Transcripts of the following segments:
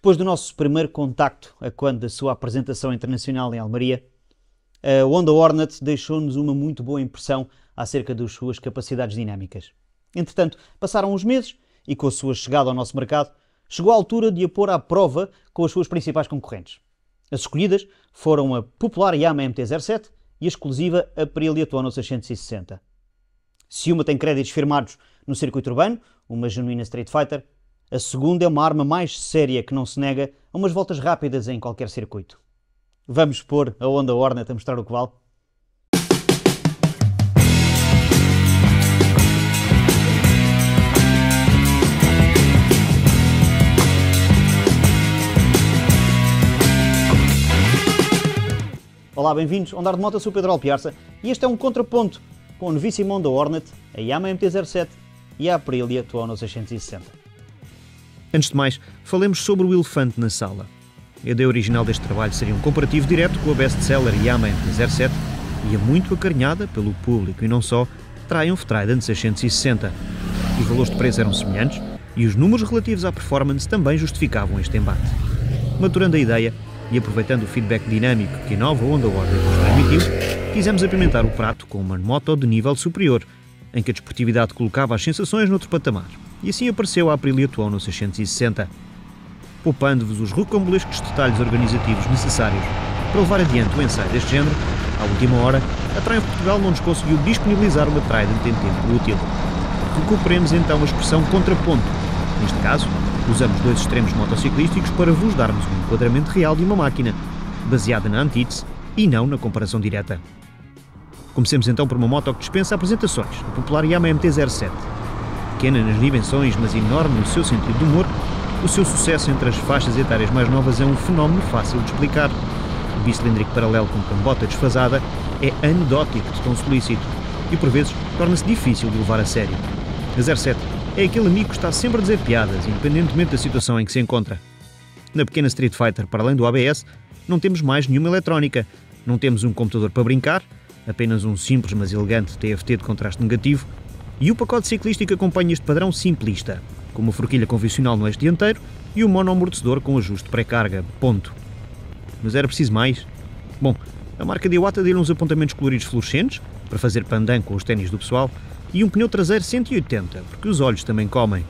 Depois do nosso primeiro contacto, a quando da sua apresentação internacional em Almeria, a Honda Hornet deixou-nos uma muito boa impressão acerca das suas capacidades dinâmicas. Entretanto, passaram uns meses e com a sua chegada ao nosso mercado, chegou a altura de a pôr à prova com as suas principais concorrentes. As escolhidas foram a popular Yamaha MT-07 e a exclusiva Aprilia Tuono 660. Se uma tem créditos firmados no circuito urbano, uma genuína Street Fighter, a segunda é uma arma mais séria que não se nega a umas voltas rápidas em qualquer circuito. Vamos pôr a Honda Hornet a mostrar o que vale? Olá, bem-vindos ao Andar de Moto, eu sou o Pedro Alpiarça e este é um contraponto com a novíssima Honda Hornet, a Yamaha MT-07 e a Aprilia Tuono 660. Antes de mais, falemos sobre o elefante na sala. A ideia original deste trabalho seria um comparativo direto com a best-seller Yamaha MT-07 e a muito acarinhada pelo público e não só Triumph Trident 660. Os valores de preço eram semelhantes e os números relativos à performance também justificavam este embate. Maturando a ideia e aproveitando o feedback dinâmico que a nova Honda Hornet nos transmitiu, quisemos apimentar o prato com uma moto de nível superior, em que a desportividade colocava as sensações noutro patamar. E assim apareceu a Aprilia Tuono 660, poupando-vos os rocambolescos detalhes organizativos necessários para levar adiante o ensaio deste género. À última hora, a Triumph Portugal não nos conseguiu disponibilizar uma Trident em tempo útil. Recuperemos então a expressão contraponto. Neste caso, usamos dois extremos motociclísticos para vos darmos um enquadramento real de uma máquina, baseada na antítese e não na comparação direta. Comecemos então por uma moto que dispensa apresentações, a popular Yamaha MT-07. Pequena nas dimensões, mas enorme no seu sentido de humor, o seu sucesso entre as faixas etárias mais novas é um fenómeno fácil de explicar. O bicilíndrico paralelo com cambota desfasada é anedótico de tão solícito e, por vezes, torna-se difícil de levar a sério. A 07 é aquele amigo que está sempre a dizer piadas, independentemente da situação em que se encontra. Na pequena Street Fighter, para além do ABS, não temos mais nenhuma eletrónica, não temos um computador para brincar, apenas um simples mas elegante TFT de contraste negativo, e o pacote ciclístico acompanha este padrão simplista, com uma forquilha convencional no eixo dianteiro e um monoamortecedor com ajuste pré-carga, ponto. Mas era preciso mais? Bom, a marca de Iwata deu uns apontamentos coloridos fluorescentes, para fazer pandan com os ténis do pessoal, e um pneu traseiro 180, porque os olhos também comem.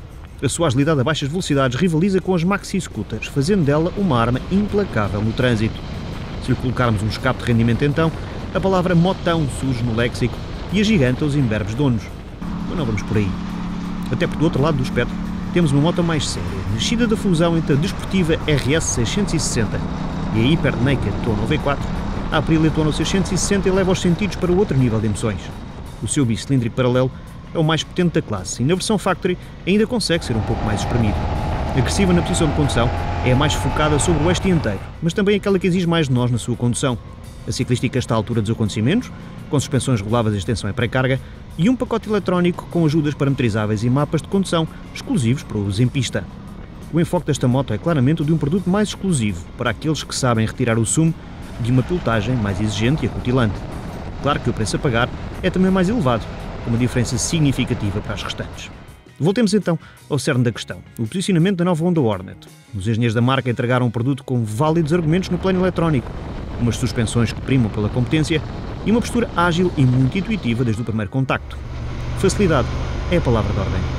A sua agilidade a baixas velocidades rivaliza com as maxi scooters, fazendo dela uma arma implacável no trânsito. Se lhe colocarmos um escape de rendimento então, a palavra motão surge no léxico e agiganta os imberbes donos. Mas não vamos por aí. Até porque do outro lado do espectro temos uma moto mais séria, nascida da fusão entre a desportiva RS 660 e a Hyper Naked Tuono V4. A Aprilia Tuono 660 eleva os sentidos para outro nível de emoções. O seu bicilíndrico paralelo é o mais potente da classe e na versão Factory ainda consegue ser um pouco mais espremido. Agressiva na posição de condução, é a mais focada sobre o eixo dianteiro, mas também aquela que exige mais de nós na sua condução. A ciclística está à altura dos acontecimentos, com suspensões reguláveis de extensão e pré-carga, e um pacote eletrónico com ajudas parametrizáveis e mapas de condução exclusivos para o uso em pista. O enfoque desta moto é claramente o de um produto mais exclusivo para aqueles que sabem retirar o sumo de uma pilotagem mais exigente e acutilante. Claro que o preço a pagar é também mais elevado, com uma diferença significativa para as restantes. Voltemos então ao cerne da questão, o posicionamento da nova Honda Hornet. Os engenheiros da marca entregaram um produto com válidos argumentos no plano eletrónico, umas suspensões que primam pela competência e uma postura ágil e muito intuitiva desde o primeiro contacto. Facilidade é a palavra de ordem.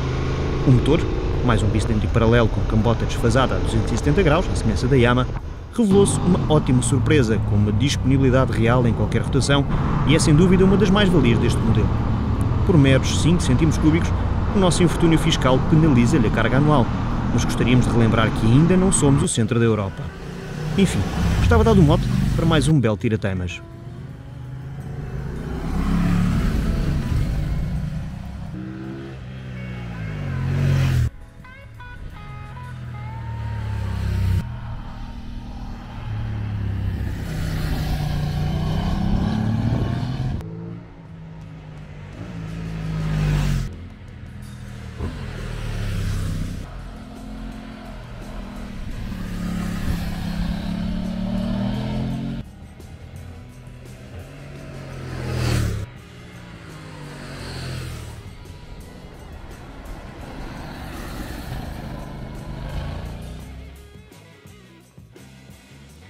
O motor, mais um bicilíndrico paralelo com cambota desfasada a 270 graus, à semelhança da Yamaha, revelou-se uma ótima surpresa, com uma disponibilidade real em qualquer rotação e é sem dúvida uma das mais-valias deste modelo. Por meros 5 cm3, o nosso infortúnio fiscal penaliza-lhe a carga anual, mas gostaríamos de relembrar que ainda não somos o centro da Europa. Enfim, estava dado o mote para mais um belo tira-teimas.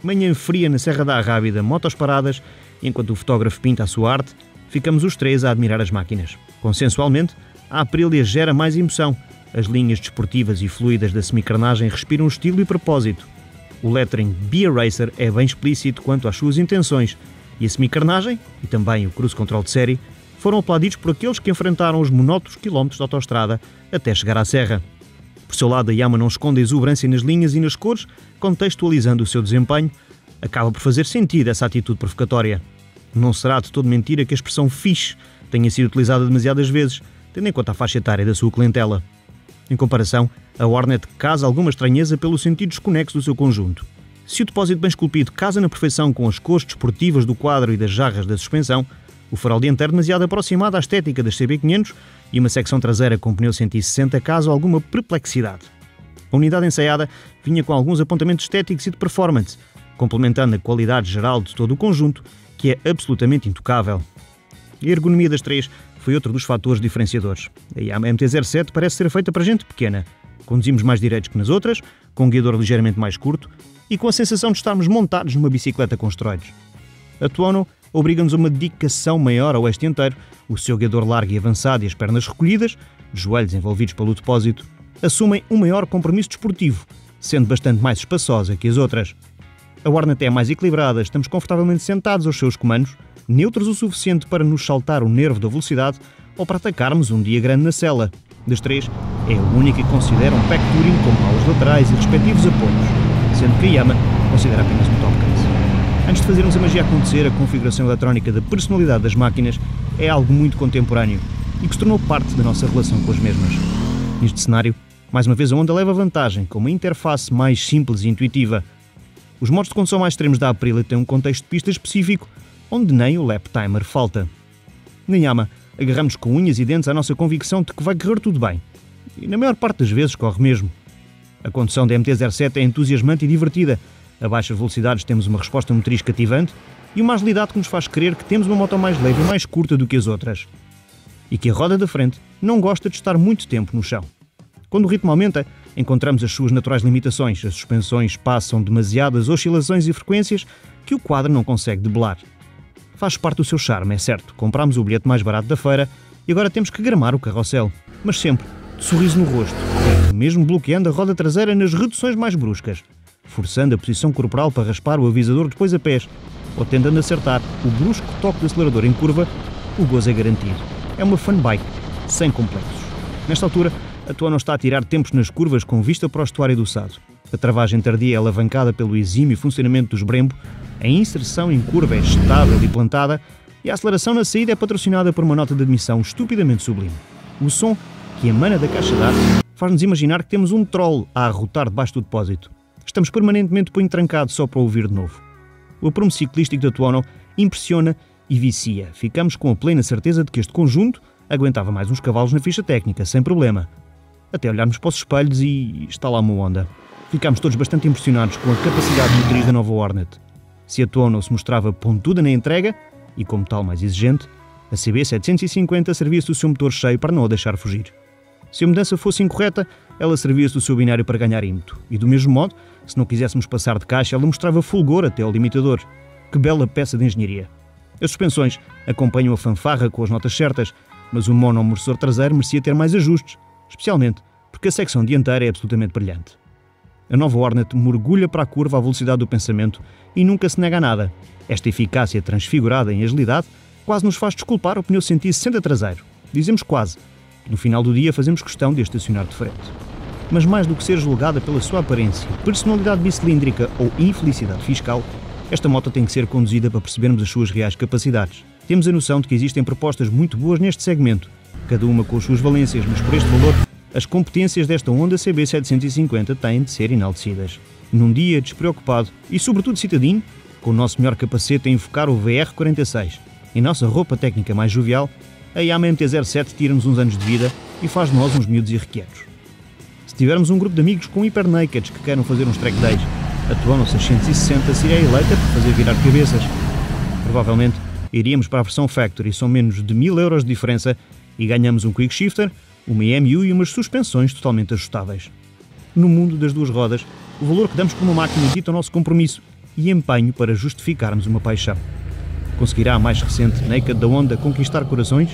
Manhã fria na Serra da Arrábida, motos paradas, enquanto o fotógrafo pinta a sua arte, ficamos os três a admirar as máquinas. Consensualmente, a Aprilia gera mais emoção. As linhas desportivas e fluidas da semicarnagem respiram estilo e propósito. O lettering Be a Racer é bem explícito quanto às suas intenções, e a semicarnagem, e também o cruise control de série, foram aplaudidos por aqueles que enfrentaram os monótonos quilómetros de autoestrada até chegar à serra. Por seu lado, a Yamaha não esconde a exuberância nas linhas e nas cores, contextualizando o seu desempenho. Acaba por fazer sentido essa atitude provocatória. Não será de todo mentira que a expressão fixe tenha sido utilizada demasiadas vezes, tendo em conta a faixa etária da sua clientela. Em comparação, a Hornet casa alguma estranheza pelo sentido desconexo do seu conjunto. Se o depósito bem esculpido casa na perfeição com as cores desportivas do quadro e das jarras da suspensão, o farol dianteiro demasiado aproximado à estética das CB500 e uma secção traseira com pneu 160 causam alguma perplexidade. A unidade ensaiada vinha com alguns apontamentos estéticos e de performance, complementando a qualidade geral de todo o conjunto, que é absolutamente intocável. E a ergonomia das três foi outro dos fatores diferenciadores. A Yamaha MT-07 parece ser feita para gente pequena. Conduzimos mais direitos que nas outras, com um guiador ligeiramente mais curto e com a sensação de estarmos montados numa bicicleta com esteroides. A Tuono obriga-nos a uma dedicação maior ao eixo inteiro, o seu guiador largo e avançado e as pernas recolhidas, os joelhos envolvidos pelo depósito, assumem um maior compromisso desportivo, sendo bastante mais espaçosa que as outras. A Hornet é mais equilibrada, estamos confortavelmente sentados aos seus comandos, neutros o suficiente para nos saltar o nervo da velocidade ou para atacarmos um dia grande na sela. Das três, é a única que considera um pack touring com malas laterais e respectivos apoios, sendo que a Yamaha considera apenas um top case. Antes de fazermos a magia acontecer, a configuração eletrónica da personalidade das máquinas é algo muito contemporâneo e que se tornou parte da nossa relação com as mesmas. Neste cenário, mais uma vez a Honda leva vantagem, com uma interface mais simples e intuitiva. Os modos de condução mais extremos da Aprilia têm um contexto de pista específico, onde nem o lap timer falta. Na Yamaha, agarramos com unhas e dentes à nossa convicção de que vai correr tudo bem. E na maior parte das vezes corre mesmo. A condução da MT-07 é entusiasmante e divertida. A baixas velocidades temos uma resposta motriz cativante e uma agilidade que nos faz crer que temos uma moto mais leve e mais curta do que as outras. E que a roda da frente não gosta de estar muito tempo no chão. Quando o ritmo aumenta, encontramos as suas naturais limitações. As suspensões passam demasiadas oscilações e frequências que o quadro não consegue debelar. Faz parte do seu charme, é certo. Comprámos o bilhete mais barato da feira e agora temos que gramar o carrossel. Mas sempre de sorriso no rosto, mesmo bloqueando a roda traseira nas reduções mais bruscas, forçando a posição corporal para raspar o avisador depois a pés, ou tentando acertar o brusco toque do acelerador em curva, o gozo é garantido. É uma fun bike, sem complexos. Nesta altura, a Tuono está a tirar tempos nas curvas com vista para o estuário do Sado. A travagem tardia é alavancada pelo exímio funcionamento dos Brembo, a inserção em curva é estável e plantada, e a aceleração na saída é patrocinada por uma nota de admissão estupidamente sublime. O som que emana da caixa de ar faz-nos imaginar que temos um troll a arrotar debaixo do depósito. Estamos permanentemente punho trancado só para ouvir de novo. O aprumo ciclístico da Tuono impressiona e vicia. Ficamos com a plena certeza de que este conjunto aguentava mais uns cavalos na ficha técnica, sem problema. Até olharmos para os espelhos e está lá uma Honda. Ficámos todos bastante impressionados com a capacidade motriz da nova Hornet. Se a Tuono se mostrava pontuda na entrega, e como tal mais exigente, a CB750 servia-se do seu motor cheio para não a deixar fugir. Se a mudança fosse incorreta, ela servia-se do seu binário para ganhar ímpeto. E do mesmo modo, se não quiséssemos passar de caixa, ela mostrava fulgor até ao limitador. Que bela peça de engenharia. As suspensões acompanham a fanfarra com as notas certas, mas o monoamortecedor traseiro merecia ter mais ajustes, especialmente porque a secção dianteira é absolutamente brilhante. A nova Hornet mergulha para a curva à velocidade do pensamento e nunca se nega a nada. Esta eficácia transfigurada em agilidade quase nos faz desculpar o pneu 160 traseiro. Dizemos quase. No final do dia fazemos questão de estacionar de frente. Mas mais do que ser julgada pela sua aparência, personalidade bicilíndrica ou infelicidade fiscal, esta moto tem que ser conduzida para percebermos as suas reais capacidades. Temos a noção de que existem propostas muito boas neste segmento, cada uma com as suas valências, mas por este valor, as competências desta Honda CB750 têm de ser enaltecidas. Num dia despreocupado e sobretudo citadino, com o nosso melhor capacete a enfocar o VR46, em nossa roupa técnica mais jovial, a Yamaha MT-07 tira-nos uns anos de vida e faz de nós uns miúdos irrequietos. Se tivermos um grupo de amigos com hiper-nakeds que queiram fazer uns track days, a Tuono 660 seria eleita para fazer virar cabeças. Provavelmente iríamos para a versão Factory, são menos de 1000 € de diferença e ganhamos um quick shifter, uma EMU e umas suspensões totalmente ajustáveis. No mundo das duas rodas, o valor que damos por uma máquina dita o nosso compromisso e empenho para justificarmos uma paixão. Conseguirá a mais recente Naked da Honda conquistar corações?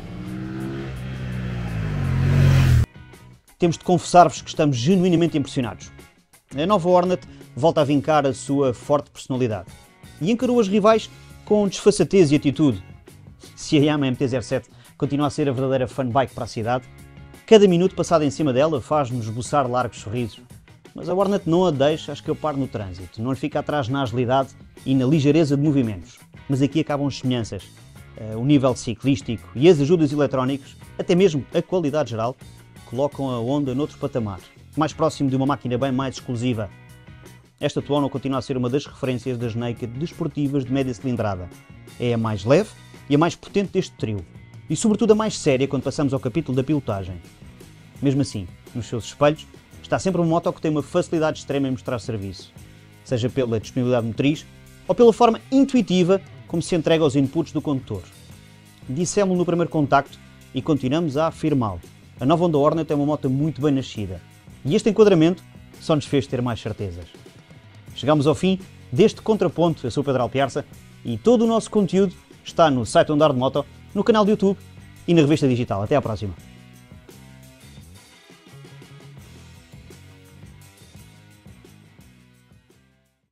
Temos de confessar-vos que estamos genuinamente impressionados. A nova Hornet volta a vincar a sua forte personalidade e encarou as rivais com desfaçatez e atitude. Se a Yamaha MT-07 continua a ser a verdadeira fanbike para a cidade, cada minuto passado em cima dela faz-nos esboçar largos sorrisos. Mas a Hornet não a deixa escapar no trânsito, não lhe fica atrás na agilidade e na ligeireza de movimentos. Mas aqui acabam as semelhanças. O nível ciclístico e as ajudas eletrónicas, até mesmo a qualidade geral, colocam a Honda noutro patamar, mais próximo de uma máquina bem mais exclusiva. Esta Tuono continua a ser uma das referências das Naked desportivas de média cilindrada. É a mais leve e a mais potente deste trio, e sobretudo a mais séria quando passamos ao capítulo da pilotagem. Mesmo assim, nos seus espelhos, está sempre uma moto que tem uma facilidade extrema em mostrar serviço, seja pela disponibilidade motriz ou pela forma intuitiva como se entrega aos inputs do condutor. Dissemos no primeiro contacto e continuamos a afirmá-lo. A nova Honda Hornet é uma moto muito bem nascida e este enquadramento só nos fez ter mais certezas. Chegamos ao fim deste contraponto. Eu sou o Pedro Alpiarça e todo o nosso conteúdo está no site Andar de Moto, no canal do YouTube e na revista digital. Até à próxima!